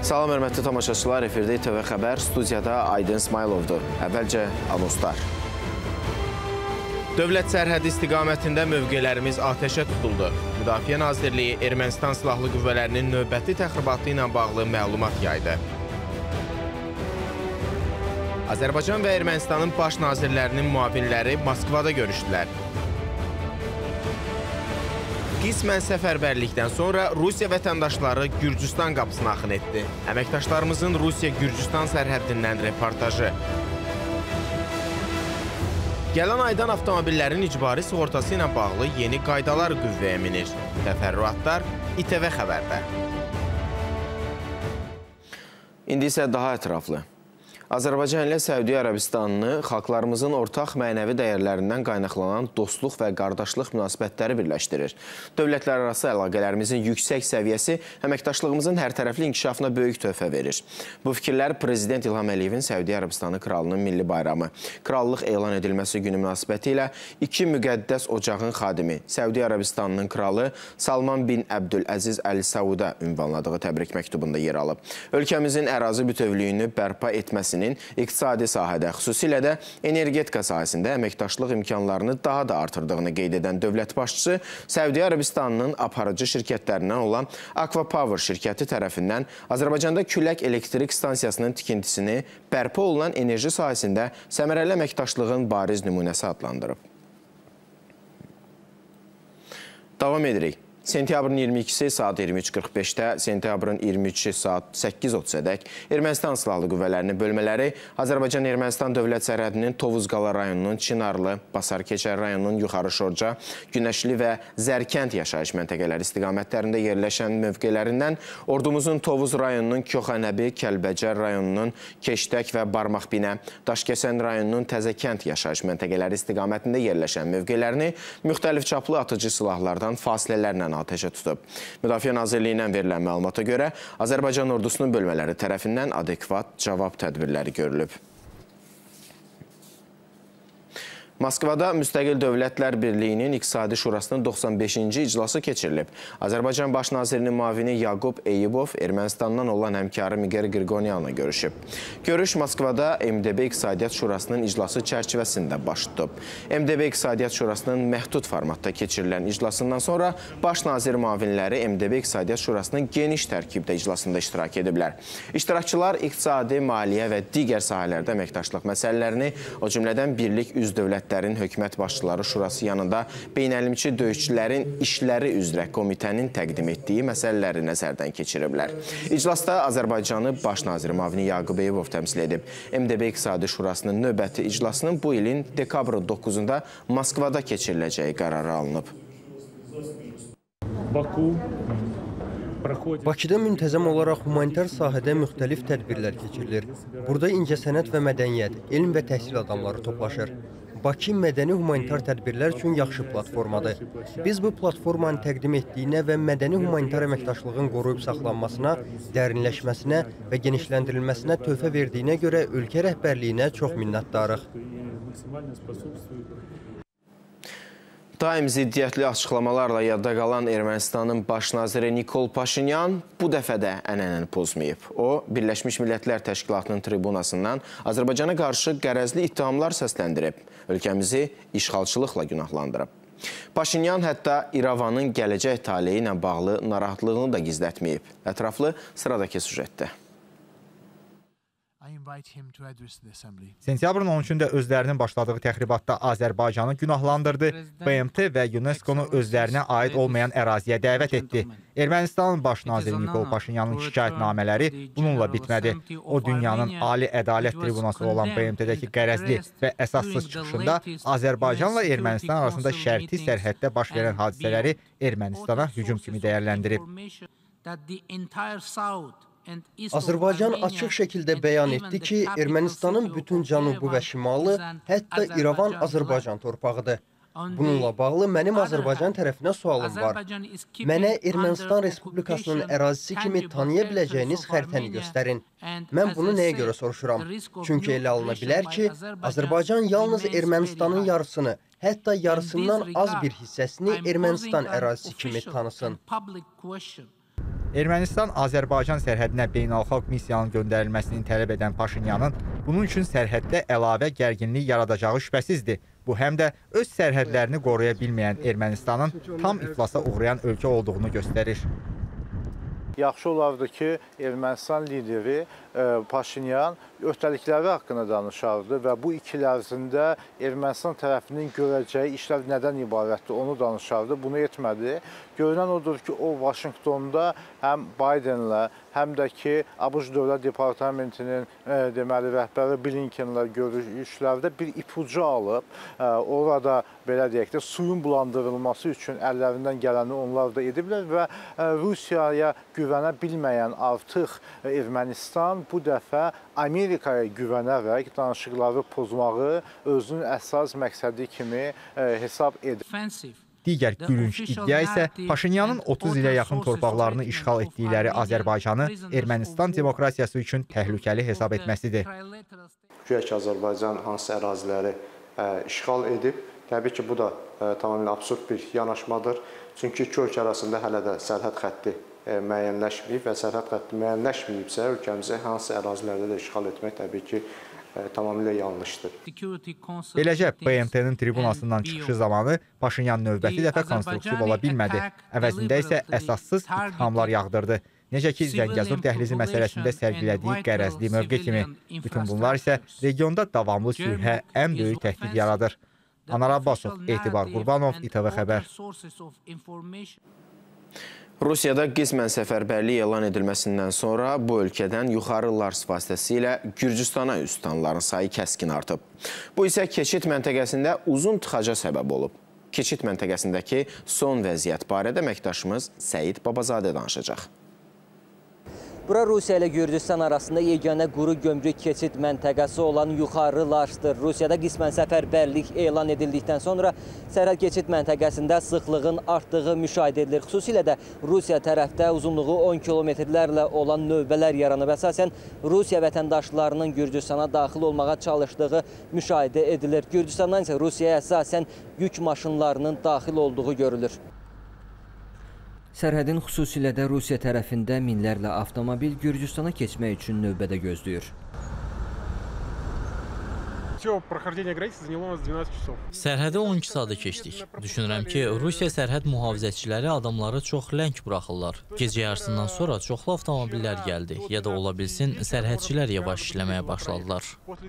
Salam, hörmətli tamaşaçılar, efirdə İTV Xəbər, studiyada Aydın İsmayılovdur. Əvvəlcə anonslar. Dövlət sərhədi istiqamətində mövqelərimiz atəşə tutuldu. Müdafiə Nazirliyi Ermənistan Silahlı Qüvvələrinin növbəti təxribatı ilə bağlı məlumat yaydı. Azərbaycan və Ermənistanın baş nazirlərinin müavinləri Moskvada görüşdülər. Qismən səfərbərlikdən sonra Rusiya vətəndaşları Gürcüstan qapısına axın etdi. Əməkdaşlarımızın Rusiya-Gürcüstan sərhəddindən reportajı. Gələn aydan avtomobillərin icbari sığortası ilə bağlı yeni qaydalar qüvvəyə minir. Təfərrüatlar İTV Xəbərdə. İndi isə daha ətraflı. Azərbaycan ilə Səudiyyə Ərəbistanını xalqlarımızın ortaq mənəvi dəyərlərindən qaynaqlanan dostluq və qardaşlıq münasibətləri birləşdirir. Dövlətlərarası əlaqələrimizin yüksək səviyyəsi əməkdaşlığımızın hərtərəfli inkişafına böyük töhfə verir. Bu fikirlər Prezident İlham Əliyevin Səudiyyə Ərəbistanı kralının milli bayramı, krallıq elan edilməsi günü münasibəti ilə iki müqəddəs ocağın xadimi, Səudiyyə Ərəbistanının kralı Salman bin Əbdüləziz Əl-Sauda ünvanladığı təbrik məktubunda yer alıb. Ölkəmizin ərazi bütövlüyünü bərpa etməsi iqtisadi sahədə, xüsusilə də energetika sahəsində əməkdaşlıq imkanlarını daha da artırdığını qeyd edən dövlət başçısı Səudiyyə Ərəbistanının aparıcı şirkətlərindən olan Aqua Power şirkəti tərəfindən Azərbaycanda külək elektrik stansiyasının tikintisini bərpa olunan enerji sahəsində səmərəli əməkdaşlığın bariz nümunəsi adlandırıb. Davam edirik. Sentyabrın 22-si saat 23:45-də, sentyabrın 23-i saat 8:30-dək Ermənistan Silahlı Qüvvələrinin bölmələri Azərbaycan-Ermənistan dövlət sərhədinin Tovuz-Qala rayonunun Çinarlı, Basar-Keçər rayonunun Yuxarı Şorca, Günəşli və Zərkənd yaşayış məntəqələri istiqamətlərində yerləşən mövqələrindən ordumuzun Tovuz rayonunun Koxanəbi, Kəlbəcər rayonunun Keştək və Barmaqbinə, Daşkəsən rayonunun Təzəkənd yaşayış məntəqələri istiqamətində yerləşən mövqələrini müxtəlif çaplı atıcı silahlardan fasilələrlə atəşə tutub. Müdafiə Nazirliyindən verilən məlumata görə Azərbaycan ordusunun bölmələri tərəfindən adekvat cavab tədbirləri görülüb. Moskvada Müstəqil Dövlətlər Birliyinin İqtisadi Şurasının 95-ci iclası keçirilib. Azərbaycan Baş Nazirinin müavini Yaqub Eyyubov Ermənistandan olan həmkarı Miguel Grigoryanla görüşüb. Görüş Moskvada MDB İqtisadiyyat Şurasının iclası çərçivəsində baş tutub. MDB İqtisadiyyat Şurasının məhdud formatda keçirilən iclasından sonra Baş Nazir müavinləri MDB İqtisadiyyat Şurasının geniş tərkibdə iclasında iştirak ediblər. İştirakçılar iqtisadi, maliyyə və digər sahələrdə əməkdaşlıq məsələlərini, o cümlədən birlik üz dövlət Hökumət Başçıları Şurası yanında beynəlimçi döyüşçülərin işləri üzrə komitənin təqdim etdiyi məsələləri nəzərdən keçiriblər. İclasda Azərbaycanı Baş Naziri müavini Yaqub Eyyubov təmsil edib. MDB İqtisadi Şurasının növbəti iclasının bu ilin dekabrın 9-da Moskvada keçiriləcəyi qərarı alınıb. Bakıda müntəzəm olaraq humanitar sahədə müxtəlif tədbirlər keçirilir. Burada incəsənət və mədəniyyət, elm və təhsil adamları toplaşır. Bakı mədəni humanitar tədbirlər üçün yaxşı platformadır. Biz bu platformanın təqdim etdiyinə və mədəni humanitar əməkdaşlığın qoruyub saxlanmasına, dərinləşməsinə və genişləndirilməsinə töhfə verdiyinə görə ölkə rəhbərliyinə çox minnətdarıq. Daim ziddiyyətli açıqlamalarla yadda qalan Ermənistanın baş naziri Nikol Paşinyan bu dəfə də ənənəni pozmayıb. O, Birləşmiş Millətlər Təşkilatının tribunasından Azərbaycana qarşı qərəzli ittihamlar səsləndirib, ölkəmizi işğalçılıqla günahlandırıb. Paşinyan hətta İrəvanın gələcək taleyi ilə bağlı narahatlığını da gizlətməyib. Ətraflı sıradakı süjetdə. Sentyabrın 13-də özlərinin başladığı təxribatda Azərbaycanı günahlandırdı, BMT və UNESCO-nu özlərinə aid olmayan əraziyə dəvət etdi. Ermənistanın baş naziri Nikol Paşinyanın şikayətnamələri bununla bitmədi. O, dünyanın Ali Ədalət Tribunası olan BMT-dəki qərəzli və əsassız çıxışında Azərbaycanla Ermənistan arasında şərti sərhəddə baş verən hadisələri Ermənistana hücum kimi dəyərləndirib. Azərbaycan açıq şəkildə bəyan etdi ki, Ermənistanın bütün cənubu və şimalı, hətta İrəvan Azərbaycan torpağıdır. Bununla bağlı mənim Azərbaycan tərəfinə sualım var. Mənə Ermənistan Respublikasının ərazisi kimi tanıya biləcəyiniz xəritəni göstərin. Mən bunu nəyə görə soruşuram? Çünki elə alına bilər ki, Azərbaycan yalnız Ermənistanın yarısını, hətta yarısından az bir hissəsini Ermənistan ərazisi kimi tanısın. Ermənistan Azərbaycan sərhədinə beynəlxalq missiyanın göndərilməsini tələb edən Paşinyanın bunun üçün sərhəddə əlavə gərginlik yaradacağı şübhəsizdir. Bu həm də öz sərhədlərini qoruya bilməyən Ermənistanın tam iflasa uğrayan ölkə olduğunu göstərir. Yaxşı olardı ki, Ermənistan lideri Paşinyan öhdəlikləri haqqında danışardı və bu 2 il ərzində Ermənistan tərəfinin görəcəyi işlər nədən ibarətdir, onu danışardı. Bunu etmədi. Görünən odur ki, o Vaşinqtonda həm Bidenlə, həm də ki, ABŞ Dövlət Departamentinin deməli rəhbəri Blinkenlə görüşlərdə bir ipucu alıb, orada belə deyək də suyun bulandırılması üçün əllərindən gələni onlar da ediblər və Rusiyaya güvənə bilməyən artıq Ermənistan bu dəfə Amerikaya güvənərək danışıqları pozmağı özünün əsas məqsədi kimi hesab edir. Digər gülünc iddia isə Paşinyanın 30 ilə yaxın torpaqlarını işğal etdikləri Azərbaycanı Ermənistan demokratiyası üçün təhlükəli hesab etməsidir. Güya ki, Azərbaycan hansı əraziləri işğal edib. Təbii ki, bu da tamamilə absurd bir yanaşmadır. Çünki iki ölkə arasında hələ də sərhəd xətti müəyyənləşməyib və sərhəd xətti müəyyənləşməyibsə, ölkəmizi hansı ərazilərdə də işğal etmək təbii ki, tamamilə yanlışdır. Beləcə, BMT-nin tribunasından çıxışı zamanı Paşinyan növbəti dəfə konstruktiv ola bilmədi. Əvəzində isə əsassız ittihamlar yağdırdı. Necə ki, Zəngəzur dəhlizi məsələsində sərgilədiyi qərəzli mövqe kimi. Bütün bunlar isə regionda davamlı sülhə ən böyük təhdid yaradır. Anar Abbasov, Etibar Qurbanov, İTV Xəbər. Rusiyada qismən səfərbərlik elan edilməsindən sonra bu ölkədən yuxarı Lars vasitəsilə Gürcüstana üz tutanların sayı kəskin artıb. Bu isə keçid məntəqəsində uzun tıxaca səbəb olub. Keçid məntəqəsindəki son vəziyyət barədə əməkdaşımız Səid Babazadə danışacaq. Bura Rusiya ilə Gürcüstan arasında yeganə quru gömrük keçid məntəqəsi olan Yuxarı Larsdır. Rusiyada qismən səfərbərlik elan edildikdən sonra sərhəd keçid məntəqəsində sıxlığın artdığı müşahidə edilir. Xüsusilə də Rusiya tərəfdə uzunluğu 10 kilometrlərlə olan növbələr yaranıb. Əsasən Rusiya vətəndaşlarının Gürcüstana daxil olmağa çalışdığı müşahidə edilir. Gürcüstandan isə Rusiyaya əsasən yük maşınlarının daxil olduğu görülür. Sərhədin xüsusilə də Rusiya tərəfində minlərlə avtomobil Gürcüstana keçmək üçün növbədə gözləyir. Sərhədi 12 saata keçdik. Düşünürəm ki, Rusiya sərhəd mühafizəçiləri adamları çox ləng buraxırlar. Gecə yarısından sonra çoxlu avtomobillər gəldi. Ya da ola bilsin, sərhədçilər yavaş işləməyə başladılar.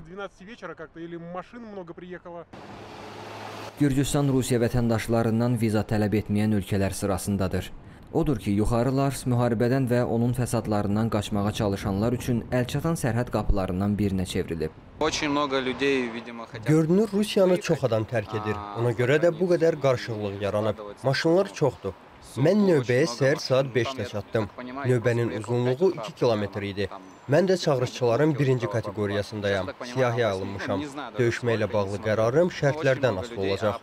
Gürcüstan Rusiya vətəndaşlarından viza tələb etməyən ölkələr sırasındadır. Odur ki, Yuxarı Lars müharibədən və onun fəsadlarından qaçmağa çalışanlar üçün əlçatan sərhəd qapılarından birinə çevrilib. Görünür, Rusiyanı çox adam tərk edir. Ona görə də bu qədər qarışıqlıq yaranıb. Maşınlar çoxdur. Mən növbəyə səhər saat 5-də çatdım. Növbənin uzunluğu 2 kilometr idi. Mən də çağırışçıların birinci kateqoriyasındayam. Siyahıya alınmışam. Döyüşməklə bağlı qərarım şərtlərdən asılı olacaq.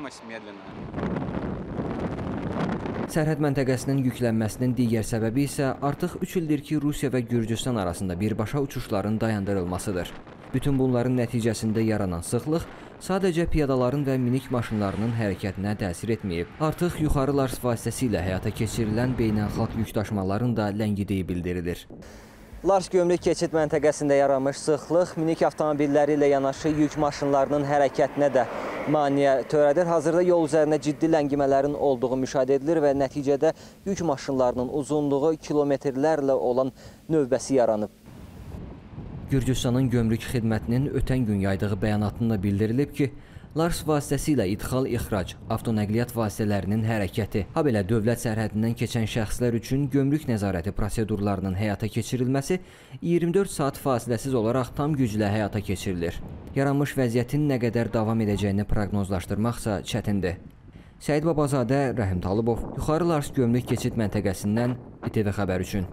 Sərhəd məntəqəsinin yüklənməsinin digər səbəbi isə artıq 3 ildir ki, Rusiya və Gürcüstan arasında birbaşa uçuşların dayandırılmasıdır. Bütün bunların nəticəsində yaranan sıxlıq sadəcə piyadaların və minik maşınlarının hərəkətinə təsir etməyib. Artıq Yuxarı Lars vasitəsilə həyata keçirilən beynəlxalq yükdaşımaların da ləngidiyi bildirilir. Lars gömrük keçid məntəqəsində yaranmış sıxlıq minik avtomobilləri ilə yanaşı yük maşınlarının hərəkətinə də maneə törədir. Hazırda yol üzərində ciddi ləngimələrin olduğu müşahidə edilir və nəticədə yük maşınlarının uzunluğu kilometrlərlə olan növbəsi yaranıb. Gürcüstanın gömrük xidmətinin ötən gün yaydığı bəyanatında bildirilib ki, Lars vasitəsilə idxal-ixrac, avtonəqliyyat vasitələrinin hərəkəti, habelə dövlət sərhədindən keçən şəxslər üçün gömrük nəzarəti prosedurlarının həyata keçirilməsi 24 saat fasiləsiz olaraq tam güclə həyata keçirilir. Yaranmış vəziyyətin nə qədər davam edəcəyini proqnozlaşdırmaqsa çətindir. Səid Babazadə, Rəhim Talıbov, Yuxarı Lars gömrük keçid məntəqəsindən İTV Xəbər üçün.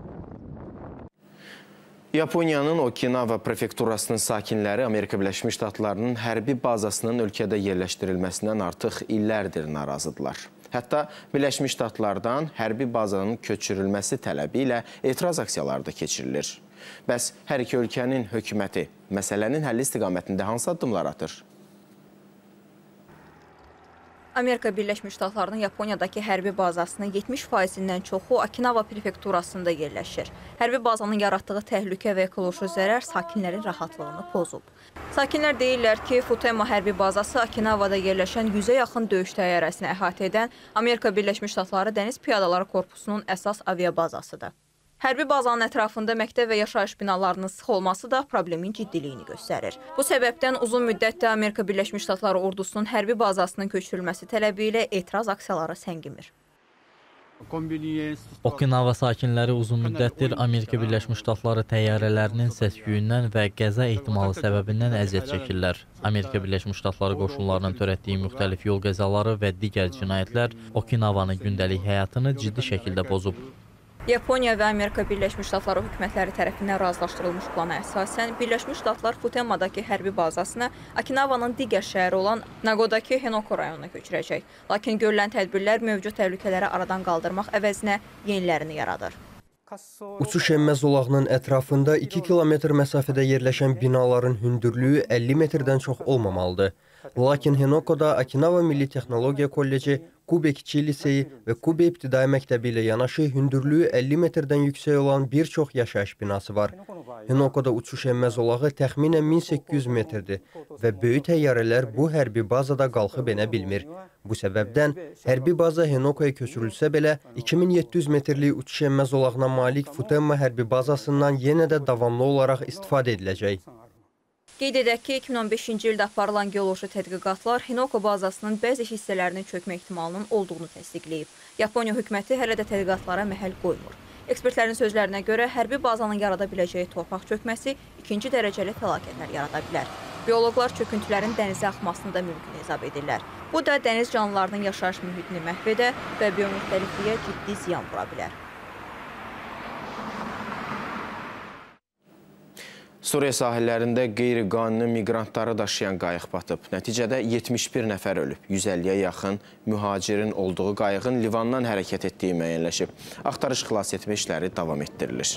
Yaponiyanın Okinawa prefekturasının sakinləri Amerika Birləşmiş Ştatlarının hərbi bazasının ölkədə yerləşdirilməsindən artıq illərdir narazıdırlar. Hətta Birləşmiş Ştatlardan hərbi bazanın köçürülməsi tələbi ilə etiraz aksiyaları da keçirilir. Bəs hər iki ölkənin hökuməti məsələnin həlli istiqamətində hansı addımlar atır? Amerika Birləşmiş Ştatlarının Yaponiyadakı hərbi bazasının 70%-dən çoxu Okinawa prefekturasında yerləşir. Hərbi bazanın yaratdığı təhlükə və ekoloji zərər sakinlərin rahatlığını pozub. Sakinlər deyirlər ki, Futema hərbi bazası Okinawada yerləşən 100-ə yaxın döyüş təyyarəsini əhatə edən Amerika Birləşmiş Ştatları Dəniz Piyadaları Korpusunun əsas aviabazasıdır. Hərbi bazanın ətrafında məktəb və yaşayış binalarının sıx olması da problemin ciddiliyini göstərir. Bu səbəbdən uzun müddətdə Amerika Birləşmiş Ştatları ordusunun hərbi bazasının köçürülməsi tələbi ilə etiraz aksiyaları səngimir. Okinawa sakinləri uzun müddətdir Amerika Birləşmiş Ştatları təyyarələrinin səs-küyündən və qəza ehtimalı səbəbindən əziyyət çəkirlər. Amerika Birləşmiş Ştatları qoşunlarının törətdiyi müxtəlif yol qəzaları və digər cinayətlər Okinawanın gündəlik həyatını ciddi şəkildə pozub. Yaponiya və Amerika Birləşmiş Ştatları hökumətləri tərəfindən razılaşdırılmış plana əsasən Birləşmiş Ştatlar Futemadakı hərbi bazasını Okinawanın digər şəhəri olan Nagodakı Henoko rayonuna köçürəcək. Lakin görülən tədbirlər mövcud təhlükələri aradan qaldırmaq əvəzinə yenilərini yaradır. Uçuş enmə zolağının ətrafında 2 kilometr məsafədə yerləşən binaların hündürlüyü 50 metrdən çox olmamalıdır. Lakin Henokoda Okinawa Milli Texnologiya Kolleci, Kube Kiçik Liseyi və Kube İbtidai Məktəbi ilə yanaşı hündürlüyü 50 metrdən yüksək olan bir çox yaşayış binası var. Henokoda uçuş enmə zolağı təxminən 1800 metrdir və böyük təyyarələr bu hərbi bazada qalxıb enə bilmir. Bu səbəbdən hərbi baza Henokoya köçürülsə belə 2700 metrlik uçuş enmə zolağına malik Futema hərbi bazasından yenə də davamlı olaraq istifadə ediləcək. Qeyd edək ki, 2015-ci ildə aparılan geoloji tədqiqatlar Henoko bazasının bəzi hissələrinin çökmə ehtimalının olduğunu təsdiqləyib. Yaponiya hökuməti hələ də tədqiqatlara məhəl qoymur. Ekspertlərin sözlərinə görə hərbi bazanın yarada biləcəyi torpaq çökməsi ikinci dərəcəli fəlakətlər yarada bilər. Bioloqlar çöküntülərin dənizə axmasını da mümkün hesab edirlər. Bu da dəniz canlılarının yaşayış mühitini məhv edə və biomüxtəlifliyə ciddi ziyan vura bilər. Suriya sahillərində qeyri-qanuni miqrantları daşıyan qayıq batıb. Nəticədə 71 nəfər ölüb. 150-yə yaxın mühacirin olduğu qayığın Livandan hərəkət etdiyi müəyyənləşib. Axtarış xilas etmə işləri davam etdirilir.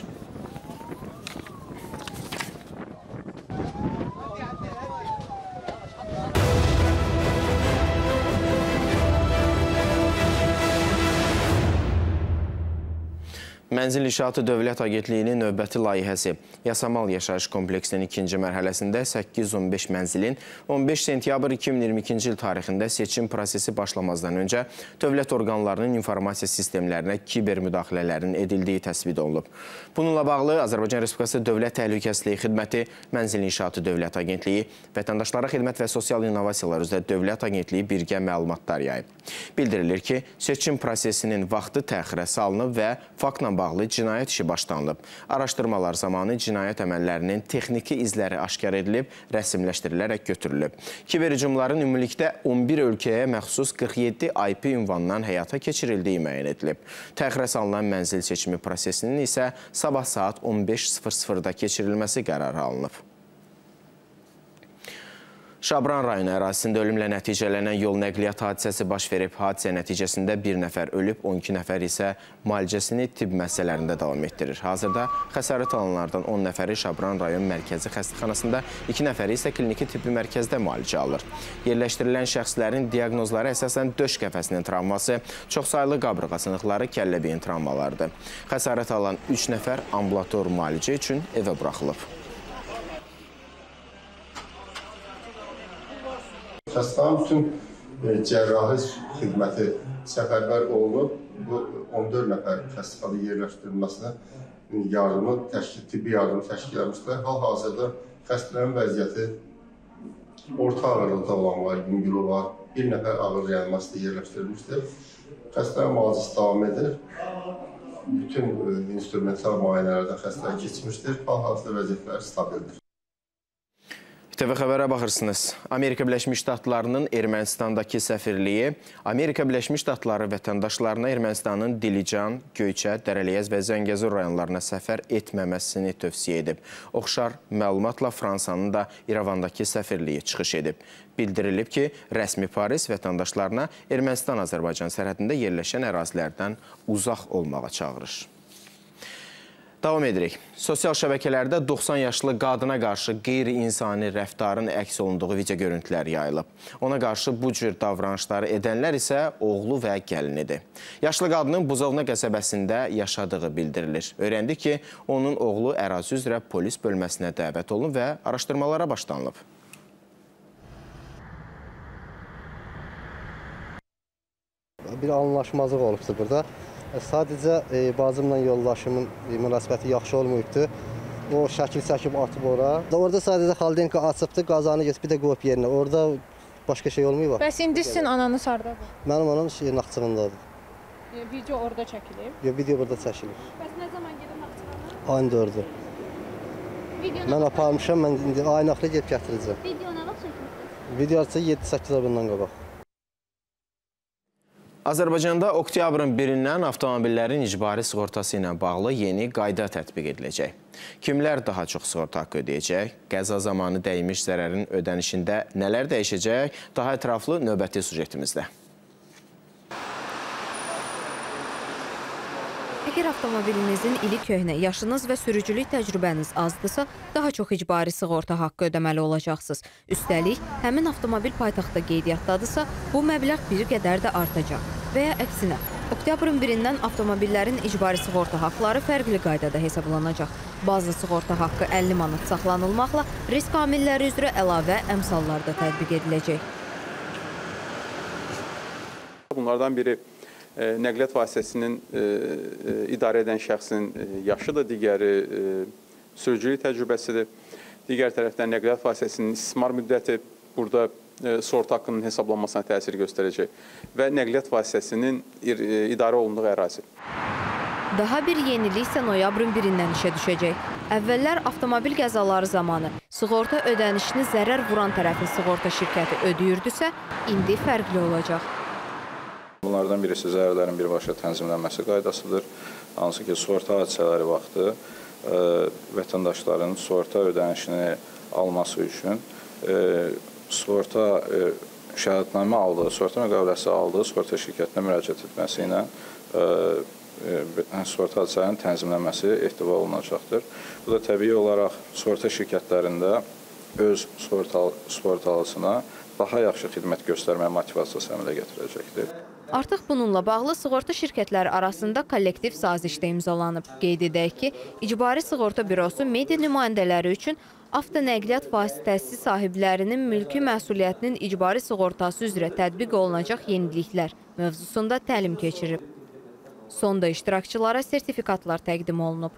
Mənzil İnşaatı Dövlət Agentliyinin növbəti layihəsi Yasamal Yaşayış Kompleksinin ikinci mərhələsində 815 mənzilin 15 sentyabr 2022-ci il tarixində seçim prosesi başlamazdan öncə dövlət orqanlarının informasiya sistemlərinə kiber müdaxilələrin edildiyi təsbit olunub. Bununla bağlı Azərbaycan Respublikası Dövlət Təhlükəsizliyi Xidməti, Mənzil İnşaatı Dövlət Agentliyi, Vətəndaşlara Xidmət və Sosial İnnovasiyalar üzrə Dövlət Agentliyi birgə məlumatlar yayıb. Bildirilir ki, seçim prosesinin vaxtı təxirə salınıb və faktla bağlı cinayət işi başlanılıb. Araşdırmalar zamanı cinayət əməllərinin texniki izləri aşkar edilib, rəsmləşdirilərək götürülüb. Kiber hücumların ümumilikdə 11 ölkəyə məxsus 47 IP ünvanından həyata keçirildiyi müəyyən edilib. Təxirə salınan mənzil seçimi prosesinin isə sabah saat 15:00-da keçirilməsi qərarı alınıb. Şabran rayonu ərazisində ölümlə nəticələnən yol nəqliyyat hadisəsi baş verib. Hadisə nəticəsində bir nəfər ölüb, 12 nəfər isə müalicəsini tibb müəssisələrində davam etdirir. Hazırda xəsarət alanlardan 10 nəfəri Şabran rayon mərkəzi xəstəxanasında, 2 nəfəri isə kliniki tibbi mərkəzdə müalicə alır. Yerləşdirilən şəxslərin diaqnozları əsasən döş qəfəsinin travması, çoxsaylı qabırğa sınıqları, kəllə-beyin travmalarıdır. Xəsarət alan 3 nəfər ambulator müalicə üçün evə buraxılıb. Xəstənin bütün cərrahi xidməti səfərbər olunub. Bu 14 nəfər xəstəxanada yerləşdirilməsinə tibbi yardımı təşkil edilmişdir. Hal-hazırda xəstələrin vəziyyəti orta ağırlıqda olan var, yüngülü var. Bir nəfər ağır reanimasiyada yerləşdirilmişdir. Xəstələrin müalicəsi davam edir. Bütün instrumental müayinələrdən xəstələr keçmişdir. Hal-hazırda vəziyyətləri stabildir. TV xəbərə baxırsınız. Amerika Birləşmiş Ştatlarının Ermənistandakı səfirliyi Amerika Birləşmiş Ştatları vətəndaşlarına Ermənistanın Dilican, Göyçə, Dərəliyəz və Zəngəzur rayonlarına səfər etməməsini tövsiyə edib. Oxşar məlumatla Fransanın da İrəvandakı səfirliyi çıxış edib. Bildirilib ki, rəsmi Paris vətəndaşlarına Ermənistan-Azərbaycan sərhədində yerləşən ərazilərdən uzaq olmağa çağırır. Davam edirik. Sosial şəbəkələrdə 90 yaşlı qadına qarşı qeyri-insani rəftarın əks olunduğu video görüntülər yayılıb. Ona qarşı bu cür davranışları edənlər isə oğlu və gəlinidir. Yaşlı qadının Buzovna qəsəbəsində yaşadığı bildirilir. Öyrəndi ki, onun oğlu ərazi üzrə polis bölməsinə dəvət olunub və araşdırmalara başlanılıb. Bir anlaşmazlıq olubdur burada. Sadəcə bacımla yoldaşımın münasibəti yaxşı olmayıbdır. O şəkil çəkib atıb ora. Orada sadəcə xaldenka açıbdır, qazanı geçib bir də qoyub yerinə. Orada başqa şey olmayıb. Bəs indi sizin ananız hardadır? Mənim anam Naxçıvandadır. Video orada çəkilib? Yox, video burada çəkilir. Bəs nə zaman gedib Naxçıvana? Ayın 4-ü. Mən aparmışam, mən indi ayın axırı gedib gətirəcəm. Video nə vaxt çəkilib? Video 7-8 ay bundan qabaq. Azərbaycanda oktyabrın 1-dən avtomobillərin icbari sığortası ilə bağlı yeni qayda tətbiq ediləcək. Kimlər daha çox sığorta haqqı ödəyəcək? Qəza zamanı dəymiş zərərin ödənişində nələr dəyişəcək? Daha ətraflı növbəti sujetimizdə. Əgər avtomobilinizin ili köhnə, yaşınız və sürücülük təcrübəniz azdırsa, daha çox icbari sığorta haqqı ödəməli olacaqsınız. Üstəlik, həmin avtomobil paytaxtda qeydiyyatdadırsa, bu məbləğ bir qədər də artacaq. Və ya əksinə, oktyabrın 1-dən avtomobillərin icbari sığorta haqqları fərqli qaydada hesablanacaq. Bazı sığorta haqqı 50 manat saxlanılmaqla risk amilləri üzrə əlavə əmsallar da tətbiq ediləcək. Bunlardan biri nəqliyyat vasitəsinin idarə edən şəxsin yaşıdır, digəri sürücülük təcrübəsidir. Digər tərəfdən nəqliyyat vasitəsinin istismar müddəti burada sığorta haqqının hesablanmasına təsir göstərəcək və nəqliyyat vasitəsinin idarə olunduğu ərazi. Daha bir yenilik isə noyabrın 1-dən işə düşəcək. Əvvəllər avtomobil qəzaları zamanı sığorta ödənişini zərər vuran tərəfin sığorta şirkəti ödəyirdisə, indi fərqli olacaq. Bunlardan birisi zərərlərin birbaşa tənzimlənməsi qaydasıdır. Hansı ki, sığorta hadisələri vaxtı vətəndaşların sığorta ödənişini alması üçün sığorta şəhadətnamə aldığı, sığorta müqaviləsi aldığı sığorta şirkətinə müraciət etməsi ilə sığorta hadisələrinin tənzimlənməsi ehtiva olunacaqdır. Bu da təbii olaraq sığorta şirkətlərində öz sığortalısına daha yaxşı xidmət göstərmə motivasiyası əmələ gətirəcəkdir. Artıq bununla bağlı sığorta şirkətləri arasında kollektiv saziş də imzalanıb. Qeyd edək ki, İcbari Sığorta Bürosu media nümayəndələri üçün avtonəqliyyat vasitəsi sahiblərinin mülki məsuliyyətinin icbari sığortası üzrə tətbiq olunacaq yeniliklər mövzusunda təlim keçirib. Sonda iştirakçılara sertifikatlar təqdim olunub.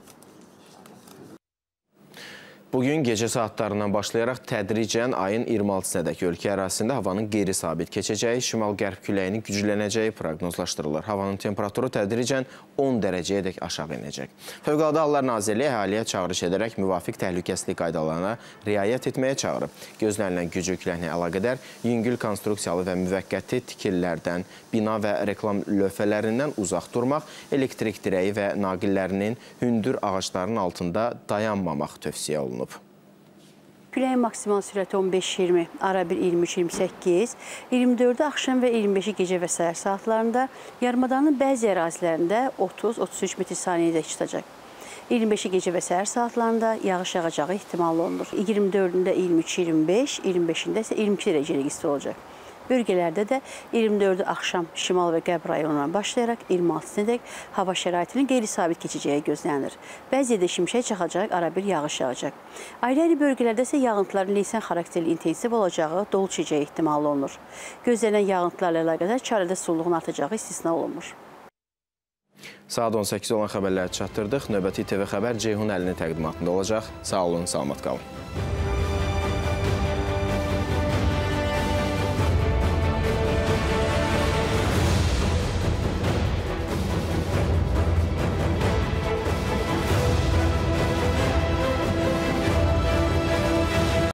Bugün gecə saatlarından başlayaraq tədricən ayın 26-sədək ölkə ərazisində havanın qeyri-sabit keçəcəyi, şimal-qərb küləyinin güclənəcəyi proqnozlaşdırılır. Havanın temperaturu tədricən 10 dərəcəyədək aşağı inəcək. Fövqəladə Hallar Nazirliyi əhaliyə çağırış edərək müvafiq təhlükəsizlik qaydalarına riayət etməyə çağırıb. Gözlənilən güclü küləklə əlaqədar yüngül konstruksiyalı və müvəqqəti tikililərdən, bina və reklam lövhələrindən uzaq durmaq, elektrik dirəyi və naqillərinin hündür ağacların altında dayanmamaq tövsiyə olunub. Küləyin maksimal sürəti 15-20, ara bir 23-28, 24-də axşam və 25-i gecə və səhər saatlarında, yarımadanın bəzi ərazilərində 30-33 metr/saniyədə tutacaq. 25-i gecə və səhər saatlarında yağış yağacağı ehtimal olunur. 24-də 23-25, 25-də isə 22 dərəcəlik isti olacaq. Bölgələrdə də 24-də axşam şimal və qərb rayonundan başlayaraq 26-sədək hava şəraitinin qeyri-sabit keçəcəyi gözlənilir. Bəzi yerdə şimşək çaxacaq, ara bir yağış yağacaq. Ayrı-ayrı bölgələrdə isə yağıntıların leysan xarakterli intensiv olacağı, dolu düşəcəyi ehtimalı olunur. Gözlənilən yağıntılarla əlaqədar çarədə sululuğun artacağı istisna olunmur. Saat 18 olan xəbərləri çatdırdıq. Növbəti TV xəbər Ceyhun Əlinin təqdimatında olacaq. Sağ olun, salamat qalın.